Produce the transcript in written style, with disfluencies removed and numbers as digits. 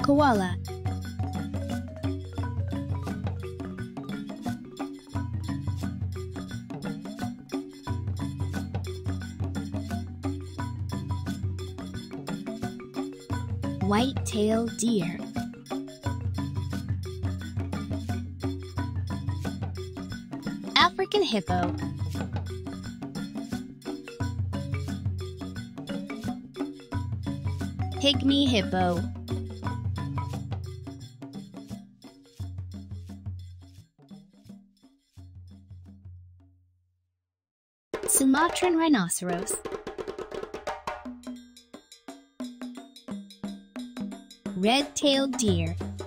Koala. White-tailed deer. African hippo. Pygmy hippo. Sumatran rhinoceros. Red-tailed deer.